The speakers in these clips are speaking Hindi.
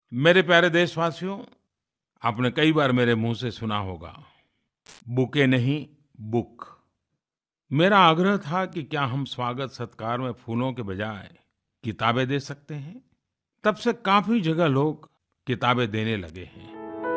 मेरे प्यारे देशवासियों, आपने कई बार मेरे मुंह से सुना होगा, बुके नहीं, बुक। मेरा आग्रह था कि क्या हम स्वागत सत्कार में फूलों के बजाय किताबें दे सकते हैं। तब से काफी जगह लोग किताबें देने लगे हैं।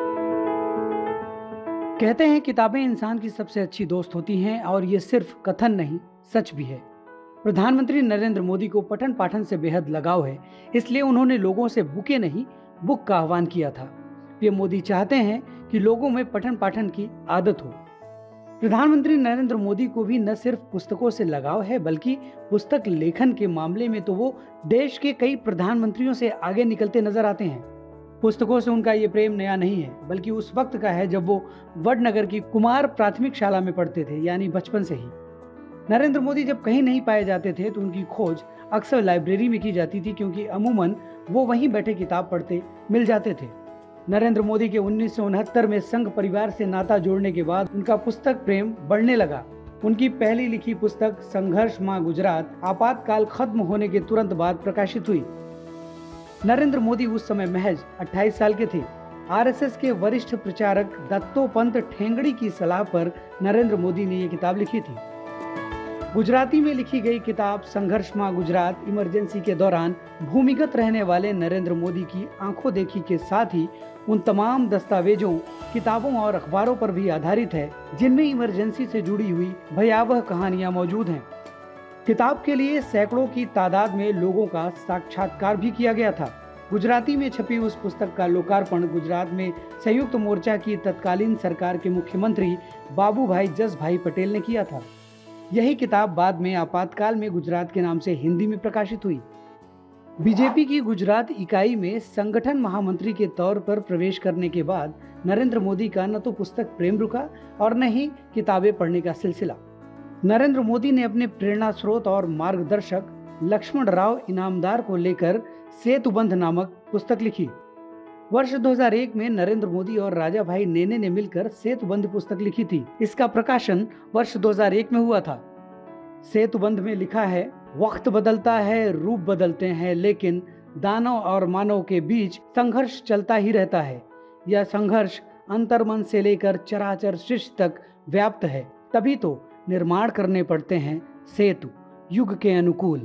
कहते हैं किताबें इंसान की सबसे अच्छी दोस्त होती हैं और ये सिर्फ कथन नहीं, सच भी है। प्रधानमंत्री नरेंद्र मोदी को पठन पाठन से बेहद लगाव है, इसलिए उन्होंने लोगों से बुके नहीं, बुक का आह्वान किया था। पीएम मोदी चाहते हैं कि लोगों में पठन पाठन की आदत हो। प्रधानमंत्री नरेंद्र मोदी को भी न सिर्फ पुस्तकों से लगाव है, बल्कि पुस्तक लेखन के मामले में तो वो देश के कई प्रधानमंत्रियों से आगे निकलते नजर आते हैं। पुस्तकों से उनका ये प्रेम नया नहीं है, बल्कि उस वक्त का है जब वो वडनगर की कुमार प्राथमिक शाला में पढ़ते थे, यानी बचपन से ही। नरेंद्र मोदी जब कहीं नहीं पाए जाते थे तो उनकी खोज अक्सर लाइब्रेरी में की जाती थी, क्योंकि अमूमन वो वहीं बैठे किताब पढ़ते मिल जाते थे। नरेंद्र मोदी के 1969 में संघ परिवार से नाता जोड़ने के बाद उनका पुस्तक प्रेम बढ़ने लगा। उनकी पहली लिखी पुस्तक संघर्ष मां गुजरात आपातकाल खत्म होने के तुरंत बाद प्रकाशित हुई। नरेंद्र मोदी उस समय महज 28 साल के थे। आरएसएस के वरिष्ठ प्रचारक दत्तोपंत ठेंगड़ी की सलाह पर नरेंद्र मोदी ने ये किताब लिखी थी। गुजराती में लिखी गई किताब संघर्ष मां गुजरात इमरजेंसी के दौरान भूमिगत रहने वाले नरेंद्र मोदी की आंखों देखी के साथ ही उन तमाम दस्तावेजों, किताबों और अखबारों पर भी आधारित है जिनमें इमरजेंसी से जुड़ी हुई भयावह कहानियां मौजूद हैं। किताब के लिए सैकड़ों की तादाद में लोगों का साक्षात्कार भी किया गया था। गुजराती में छपी उस पुस्तक का लोकार्पण गुजरात में संयुक्त मोर्चा की तत्कालीन सरकार के मुख्यमंत्री बाबूभाई जसभाई पटेल ने किया था। यही किताब बाद में आपातकाल में गुजरात के नाम से हिंदी में प्रकाशित हुई। बीजेपी की गुजरात इकाई में संगठन महामंत्री के तौर पर प्रवेश करने के बाद नरेंद्र मोदी का न तो पुस्तक प्रेम रुका और न ही किताबें पढ़ने का सिलसिला। नरेंद्र मोदी ने अपने प्रेरणा स्रोत और मार्गदर्शक लक्ष्मण राव इनामदार को लेकर सेतुबंध नामक पुस्तक लिखी। वर्ष 2001 में नरेंद्र मोदी और राजा भाई नेने ने मिलकर सेतुबंध पुस्तक लिखी थी। इसका प्रकाशन वर्ष 2001 में हुआ था। सेतुबंध में लिखा है, वक्त बदलता है, रूप बदलते हैं, लेकिन दानव और मानव के बीच संघर्ष चलता ही रहता है। यह संघर्ष अंतर्मन से लेकर चराचर सृष्टि तक व्याप्त है। तभी तो निर्माण करने पड़ते हैं सेतु, युग के अनुकूल।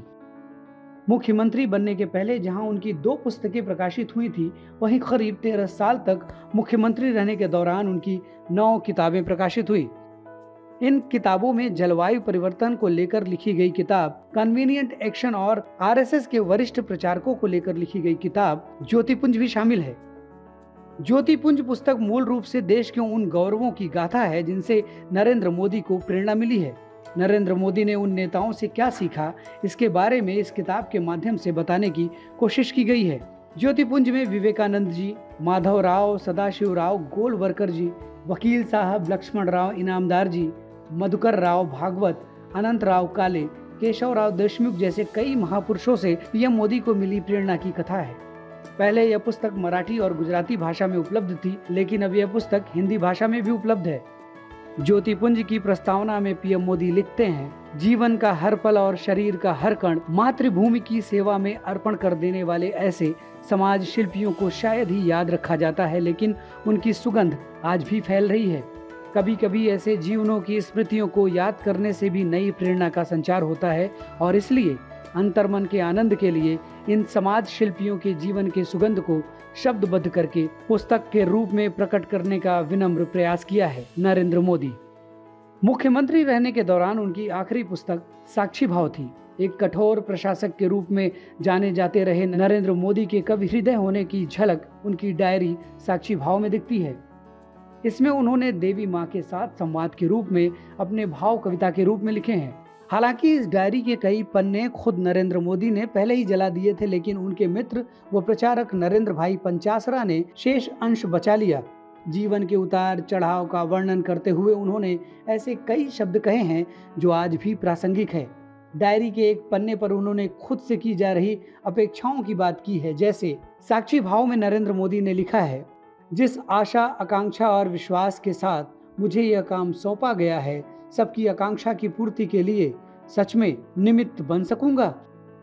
मुख्यमंत्री बनने के पहले जहां उनकी 2 पुस्तकें प्रकाशित हुई थी, वहीं करीब 13 साल तक मुख्यमंत्री रहने के दौरान उनकी 9 किताबें प्रकाशित हुई। इन किताबों में जलवायु परिवर्तन को लेकर लिखी गई किताब कन्वीनियंट एक्शन और आरएसएस के वरिष्ठ प्रचारकों को लेकर लिखी गई किताब ज्योतिपुंज भी शामिल है। ज्योतिपुंज पुस्तक मूल रूप से देश के उन गौरवों की गाथा है जिनसे नरेंद्र मोदी को प्रेरणा मिली है। नरेंद्र मोदी ने उन नेताओं से क्या सीखा, इसके बारे में इस किताब के माध्यम से बताने की कोशिश की गई है। ज्योतिपुंज में विवेकानंद जी, माधव राव, सदाशिव राव गोलवरकर जी, वकील साहब लक्ष्मण राव इनामदार जी, मधुकर राव भागवत, अनंत राव काले, केशव राव देशमुख जैसे कई महापुरुषों से पीएम मोदी को मिली प्रेरणा की कथा है। पहले यह पुस्तक मराठी और गुजराती भाषा में उपलब्ध थी, लेकिन अब यह पुस्तक हिंदी भाषा में भी उपलब्ध है। ज्योतिपुंज की प्रस्तावना में पीएम मोदी लिखते हैं, जीवन का हर पल और शरीर का हर कण मातृभूमि की सेवा में अर्पण कर देने वाले ऐसे समाज शिल्पियों को शायद ही याद रखा जाता है, लेकिन उनकी सुगंध आज भी फैल रही है। कभी कभी ऐसे जीवनों की स्मृतियों को याद करने से भी नई प्रेरणा का संचार होता है, और इसलिए अंतर्मन के आनंद के लिए इन समाज शिल्पियों के जीवन के सुगंध को शब्दबद्ध करके पुस्तक के रूप में प्रकट करने का विनम्र प्रयास किया है नरेंद्र मोदी। मुख्यमंत्री रहने के दौरान उनकी आखिरी पुस्तक साक्षी भाव थी। एक कठोर प्रशासक के रूप में जाने जाते रहे नरेंद्र मोदी के कवि हृदय होने की झलक उनकी डायरी साक्षी भाव में दिखती है। इसमें उन्होंने देवी माँ के साथ संवाद के रूप में अपने भाव कविता के रूप में लिखे हैं। हालांकि इस डायरी के कई पन्ने खुद नरेंद्र मोदी ने पहले ही जला दिए थे, लेकिन उनके मित्र व प्रचारक नरेंद्र भाई पंचासरा ने शेष अंश बचा लिया। जीवन के उतार चढ़ाव का वर्णन करते हुए उन्होंने ऐसे कई शब्द कहे हैं जो आज भी प्रासंगिक है। डायरी के एक पन्ने पर उन्होंने खुद से की जा रही अपेक्षाओं की बात की है। जैसे साक्षी भाव में नरेंद्र मोदी ने लिखा है, जिस आशा आकांक्षा और विश्वास के साथ मुझे यह काम सौंपा गया है, सबकी आकांक्षा की पूर्ति के लिए सच में निमित्त बन सकूंगा।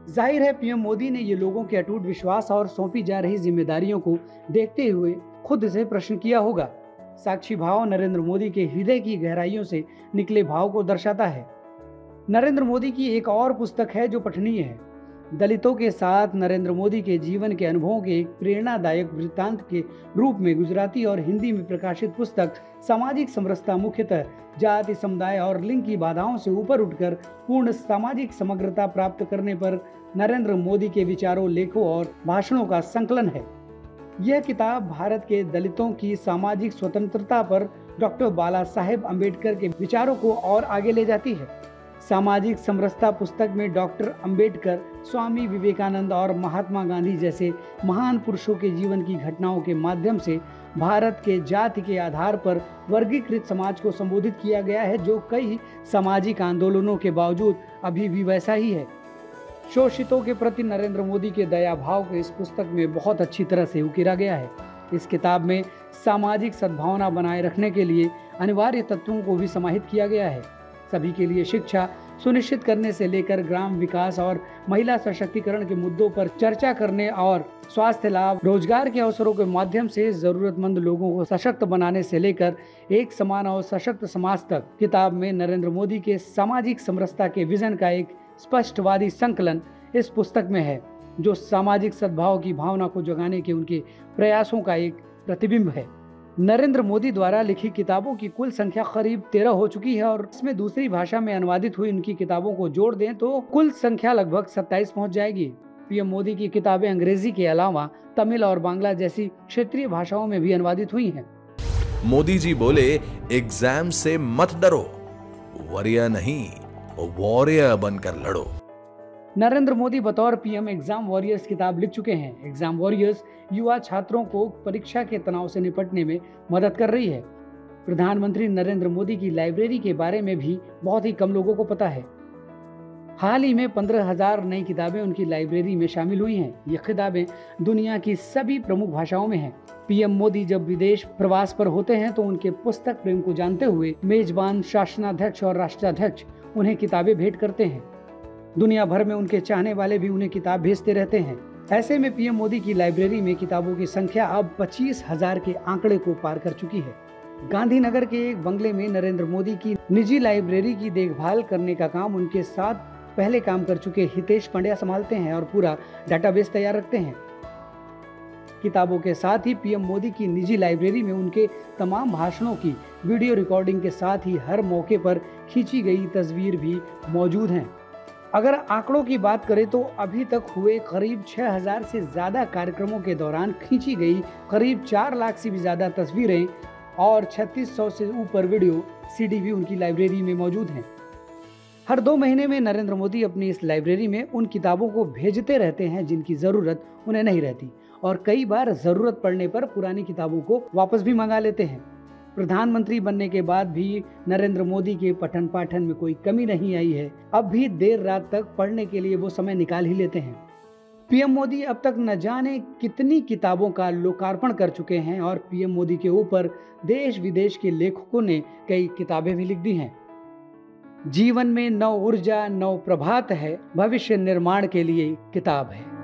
जाहिर है पीएम मोदी ने ये लोगों के अटूट विश्वास और सौंपी जा रही जिम्मेदारियों को देखते हुए खुद से प्रश्न किया होगा। साक्षी भाव नरेंद्र मोदी के हृदय की गहराइयों से निकले भाव को दर्शाता है। नरेंद्र मोदी की एक और पुस्तक है जो पठनीय है। दलितों के साथ नरेंद्र मोदी के जीवन के अनुभवों के एक प्रेरणादायक वृत्तांत के रूप में गुजराती और हिंदी में प्रकाशित पुस्तक सामाजिक समरसता मुख्यतः जाति, समुदाय और लिंग की बाधाओं से ऊपर उठकर पूर्ण सामाजिक समग्रता प्राप्त करने पर नरेंद्र मोदी के विचारों, लेखों और भाषणों का संकलन है। यह किताब भारत के दलितों की सामाजिक स्वतंत्रता पर डॉक्टर बाला साहेब अम्बेडकर के विचारों को और आगे ले जाती है। सामाजिक समरसता पुस्तक में डॉक्टर अम्बेडकर, स्वामी विवेकानंद और महात्मा गांधी जैसे महान पुरुषों के जीवन की घटनाओं के माध्यम से भारत के जाति के आधार पर वर्गीकृत समाज को संबोधित किया गया है, जो कई सामाजिक आंदोलनों के बावजूद अभी भी वैसा ही है। शोषितों के प्रति नरेंद्र मोदी के दया भाव को इस पुस्तक में बहुत अच्छी तरह से उकेरा गया है। इस किताब में सामाजिक सद्भावना बनाए रखने के लिए अनिवार्य तत्वों को भी समाहित किया गया है। सभी के लिए शिक्षा सुनिश्चित करने से लेकर ग्राम विकास और महिला सशक्तिकरण के मुद्दों पर चर्चा करने और स्वास्थ्य लाभ, रोजगार के अवसरों के माध्यम से जरूरतमंद लोगों को सशक्त बनाने से लेकर एक समान और सशक्त समाज तक, किताब में नरेंद्र मोदी के सामाजिक समरसता के विजन का एक स्पष्टवादी संकलन इस पुस्तक में है, जो सामाजिक सद्भाव की भावना को जगाने के उनके प्रयासों का एक प्रतिबिंब है। नरेंद्र मोदी द्वारा लिखी किताबों की कुल संख्या करीब 13 हो चुकी है और इसमें दूसरी भाषा में अनुवादित हुई उनकी किताबों को जोड़ दें तो कुल संख्या लगभग 27 पहुंच जाएगी। पीएम मोदी की किताबें अंग्रेजी के अलावा तमिल और बांग्ला जैसी क्षेत्रीय भाषाओं में भी अनुवादित हुई हैं। मोदी जी बोले, एग्जाम से मत डरो, वरिया नहीं वॉरियर बनकर लड़ो। नरेंद्र मोदी बतौर पीएम एग्जाम वॉरियर्स किताब लिख चुके हैं। एग्जाम वॉरियर्स युवा छात्रों को परीक्षा के तनाव से निपटने में मदद कर रही है। प्रधानमंत्री नरेंद्र मोदी की लाइब्रेरी के बारे में भी बहुत ही कम लोगों को पता है। हाल ही में 15,000 नई किताबें उनकी लाइब्रेरी में शामिल हुई हैं। ये किताबें दुनिया की सभी प्रमुख भाषाओं में हैं। पीएम मोदी जब विदेश प्रवास पर होते हैं तो उनके पुस्तक प्रेम को जानते हुए मेजबान, शासनाध्यक्ष और राष्ट्राध्यक्ष उन्हें किताबें भेंट करते हैं। दुनिया भर में उनके चाहने वाले भी उन्हें किताब भेजते रहते हैं। ऐसे में पीएम मोदी की लाइब्रेरी में किताबों की संख्या अब 25,000 के आंकड़े को पार कर चुकी है। गांधीनगर के एक बंगले में नरेंद्र मोदी की निजी लाइब्रेरी की देखभाल करने का काम उनके साथ पहले काम कर चुके हितेश पंड्या संभालते हैं और पूरा डाटाबेस तैयार रखते हैं। किताबों के साथ ही पीएम मोदी की निजी लाइब्रेरी में उनके तमाम भाषणों की वीडियो रिकॉर्डिंग के साथ ही हर मौके पर खींची गई तस्वीर भी मौजूद हैं। अगर आंकड़ों की बात करें तो अभी तक हुए करीब 6,000 से ज्यादा कार्यक्रमों के दौरान खींची गई करीब 4 लाख से भी ज्यादा तस्वीरें और 3600 से ऊपर वीडियो सीडी भी उनकी लाइब्रेरी में मौजूद हैं। हर 2 महीने में नरेंद्र मोदी अपनी इस लाइब्रेरी में उन किताबों को भेजते रहते हैं जिनकी जरूरत उन्हें नहीं रहती, और कई बार जरूरत पड़ने पर पुरानी किताबों को वापस भी मंगा लेते हैं। प्रधानमंत्री बनने के बाद भी नरेंद्र मोदी के पठन पाठन में कोई कमी नहीं आई है। अब भी देर रात तक पढ़ने के लिए वो समय निकाल ही लेते हैं। पीएम मोदी अब तक न जाने कितनी किताबों का लोकार्पण कर चुके हैं और पीएम मोदी के ऊपर देश विदेश के लेखकों ने कई किताबें भी लिख दी हैं। जीवन में नव ऊर्जा, नव प्रभात है, भविष्य निर्माण के लिए किताब है।